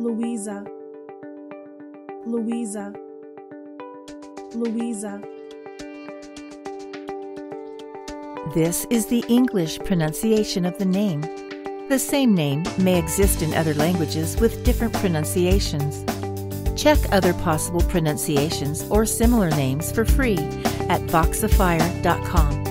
Luisa, Luisa, Luisa. This is the English pronunciation of the name. The same name may exist in other languages with different pronunciations. Check other possible pronunciations or similar names for free at Voxifier.com.